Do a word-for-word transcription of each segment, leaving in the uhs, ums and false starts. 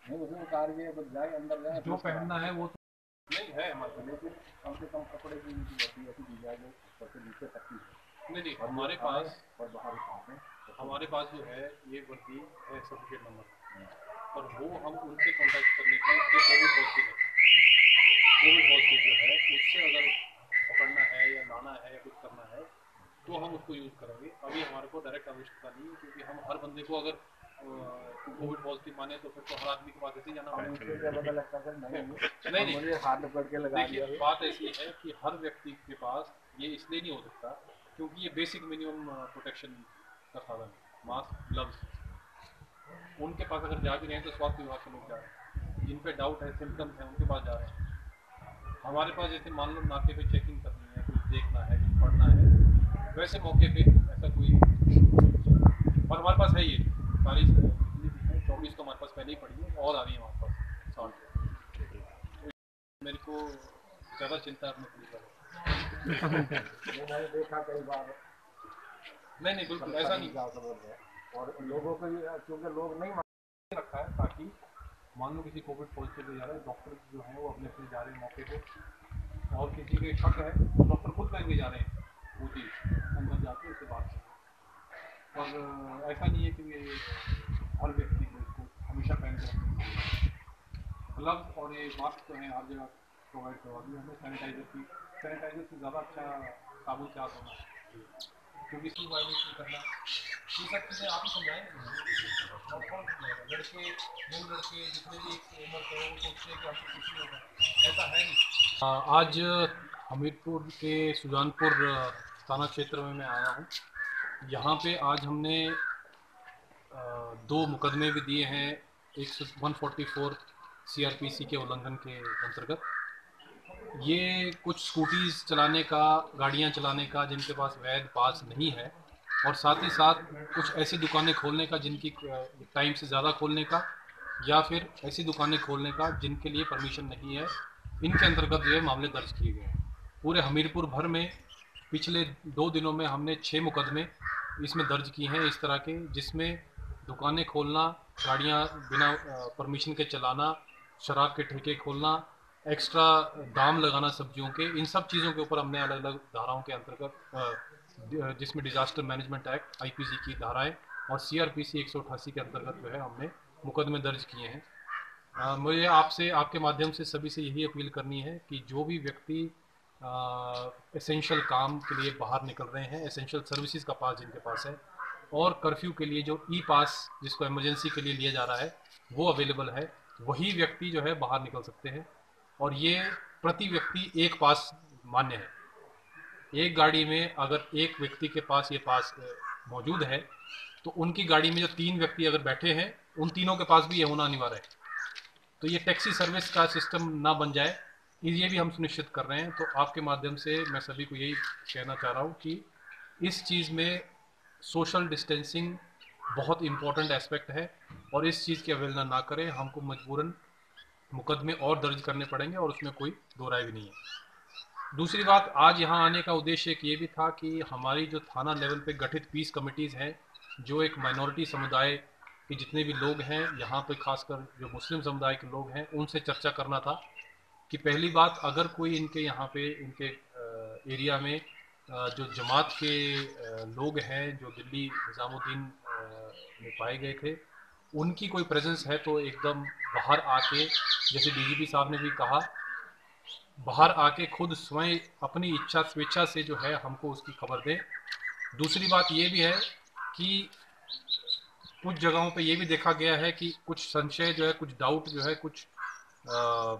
नहीं उसमें उतार के बस जाए अंदर जाए, जो पहनना है वो तो नहीं है हमारे, लेकिन कम से कम कपड़े की उनकी वर्दी ऐसी दी जाए जो सबसे नीचे तक की है। नहीं नहीं और हमारे ये आए पास और बाहर उतारें। हमारे पास जो है ये वर्दी है सर्टिफिकेट नंबर, और वो हम उनसे कॉन्टैक्ट करने के लिए जो कोविड पॉजिटिव है, कोविड पॉजिटिव जो है उससे अगर पकड़ना है या लाना है या कुछ करना है तो हम उसको यूज़ करेंगे। अभी हमारे को डायरेक्ट आवश्यकता नहीं है, क्योंकि हम हर बंदे को अगर कोविड पॉजिटिव माने तो फिर तो हर आदमी के पास ऐसे ही जाना पड़ेगा। क्या पता लगता है नहीं नहीं नहीं मुझे हाथ पकड़ के लगा दिया। देखिए बात ऐसी है कि हर व्यक्ति के पास ये इसलिए नहीं हो सकता क्योंकि ये बेसिक मिनिमम प्रोटेक्शन का साधन है। मास्क, ग्लव्स, उनके पास अगर जा भी रहे हैं तो स्वास्थ्य विभाग के लोग जा रहे हैं, जिन पे डाउट है, सिम्टम्स हैं, उनके पास जा रहे हैं। हमारे पास जैसे मान लो नाके पे चेकिंग करनी है, कुछ देखना है, कुछ पढ़ना है, वैसे मौके पे ऐसा कोई, और हमारे पास है ये सारी जितनी भी है, चौबीस तो हमारे पास पहले ही पड़ी है और आ रही है हमारे पास साठ। मेरे को ज़्यादा चिंता अपने पुलिस वालों मैंने देखा कई बार। नहीं नहीं बिल्कुल ऐसा नहीं और लोगों को क्योंकि लोग नहीं रखा है ताकि मान लो किसी कोविड पॉजिटिव पे जा रहा है, डॉक्टर जो है वो अपने अपने जा रहे हैं मौके पे, और किसी के शक है तो डॉक्टर खुद पहन के जा रहे हैं वो चीज़, अंदर जाके उससे बात करें। और ऐसा नहीं है कि ये हर व्यक्ति को इसको हमेशा पहन के रखना। ग्लव्स और ये मास्क तो हैं हर जगह प्रोवाइड करवा दिया हमें। सैनिटाइजर की सैनिटाइजर से ज़्यादा अच्छा साबुन से हाथ धोना, क्योंकि इसकी वायलेट नहीं करना, ये सब चीज़ें आप ही समझाएंगे और कौन समझाएगा। लड़के मूल लड़के जितने भी एक उम्र के वो सोचते हैं कि हमको कुछ नहीं होगा, ऐसा है नहीं। आ, आज हमीरपुर के सुजानपुर थाना क्षेत्र में मैं आया हूँ। यहाँ पे आज हमने आ, दो मुकदमे भी दिए हैं एक one forty four C R P C के उल्लंघन के अंतर्गत। ये कुछ स्कूटीज़ चलाने का, गाड़ियाँ चलाने का जिनके पास वैध पास नहीं है, और साथ ही साथ कुछ ऐसी दुकानें खोलने का जिनकी टाइम से ज़्यादा खोलने का, या फिर ऐसी दुकानें खोलने का जिनके लिए परमिशन नहीं है, इनके अंतर्गत जो है मामले दर्ज किए गए हैं। पूरे हमीरपुर भर में पिछले दो दिनों में हमने छः मुकदमे इसमें दर्ज किए हैं इस तरह के, जिसमें दुकानें खोलना, गाड़ियाँ बिना परमिशन के चलाना, शराब के ठेके खोलना, एक्स्ट्रा दाम लगाना सब्जियों के, इन सब चीज़ों के ऊपर हमने अलग अलग धाराओं के अंतर्गत, जिसमें disaster management act I P C की धाराएं और सी आर पी सी एक सौ अट्ठासी के अंतर्गत जो है हमने मुकदमे दर्ज किए हैं। अ, मुझे आपसे, आपके माध्यम से सभी से यही अपील करनी है कि जो भी व्यक्ति एसेंशियल काम के लिए बाहर निकल रहे हैं, एसेंशियल सर्विसेज का पास जिनके पास है, और कर्फ्यू के लिए जो ई पास जिसको इमरजेंसी के लिए लिया जा रहा है वो अवेलेबल है, वही व्यक्ति जो है बाहर निकल सकते हैं। और ये प्रति व्यक्ति एक पास मान्य है। एक गाड़ी में अगर एक व्यक्ति के पास ये पास मौजूद है तो उनकी गाड़ी में जो तीन व्यक्ति अगर बैठे हैं उन तीनों के पास भी ये होना अनिवार्य है। तो ये टैक्सी सर्विस का सिस्टम ना बन जाए, ये भी हम सुनिश्चित कर रहे हैं। तो आपके माध्यम से मैं सभी को यही कहना चाह रहा हूँ कि इस चीज़ में सोशल डिस्टेंसिंग बहुत इम्पोर्टेंट एस्पेक्ट है, और इस चीज़ की अवहेलना ना करें। हमको मजबूरन मुकदमे और दर्ज करने पड़ेंगे और उसमें कोई दो राय भी नहीं है। दूसरी बात, आज यहाँ आने का उद्देश्य एक ये भी था कि हमारी जो थाना लेवल पे गठित पीस कमिटीज़ हैं, जो एक माइनॉरिटी समुदाय के जितने भी लोग हैं यहाँ पे, खासकर जो मुस्लिम समुदाय के लोग हैं, उनसे चर्चा करना था कि पहली बात, अगर कोई इनके यहाँ पे इनके एरिया में जो जमात के लोग हैं जो दिल्ली निज़ामुद्दीन में पाए गए थे, उनकी कोई प्रेजेंस है तो एकदम बाहर आके, जैसे डी जी पी साहब ने भी कहा, बाहर आके खुद स्वयं अपनी इच्छा स्वेच्छा से जो है हमको उसकी खबर दें। दूसरी बात ये भी है कि कुछ जगहों पे ये भी देखा गया है कि कुछ संशय जो है, कुछ डाउट जो है, कुछ आ,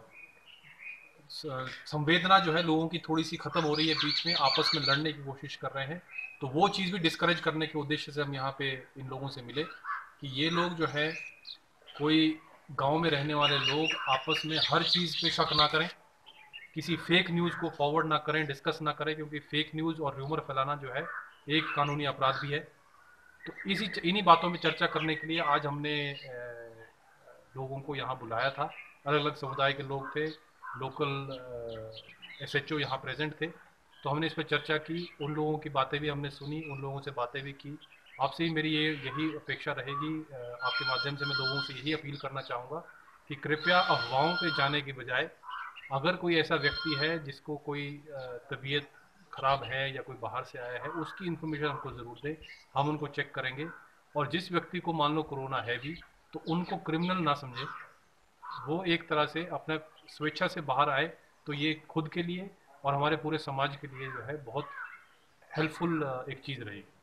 संवेदना जो है लोगों की थोड़ी सी खत्म हो रही है, बीच में आपस में लड़ने की कोशिश कर रहे हैं। तो वो चीज़ भी डिस्करेज करने के उद्देश्य से हम यहाँ पे इन लोगों से मिले कि ये लोग जो है, कोई गांव में रहने वाले लोग आपस में हर चीज़ पे शक ना करें, किसी फेक न्यूज़ को फॉरवर्ड ना करें, डिस्कस ना करें, क्योंकि फेक न्यूज़ और र्यूमर फैलाना जो है एक कानूनी अपराध भी है। तो इसी इन्हीं बातों में चर्चा करने के लिए आज हमने लोगों को यहाँ बुलाया था। अलग अलग समुदाय के लोग थे, लोकल एस एच ओ यहाँ प्रेजेंट थे। तो हमने इस पर चर्चा की, उन लोगों की बातें भी हमने सुनी, उन लोगों से बातें भी की। आपसे ही मेरी ये यही अपेक्षा रहेगी, आपके माध्यम से मैं लोगों से यही अपील करना चाहूँगा कि कृपया अफवाहों पे जाने की बजाय अगर कोई ऐसा व्यक्ति है जिसको कोई तबीयत ख़राब है या कोई बाहर से आया है, उसकी इन्फॉर्मेशन हमको ज़रूर दें, हम उनको चेक करेंगे। और जिस व्यक्ति को मान लो कोरोना है भी, तो उनको क्रिमिनल ना समझें, वो एक तरह से अपने स्वेच्छा से बाहर आए तो ये खुद के लिए और हमारे पूरे समाज के लिए जो है बहुत हेल्पफुल एक चीज़ रहेगी।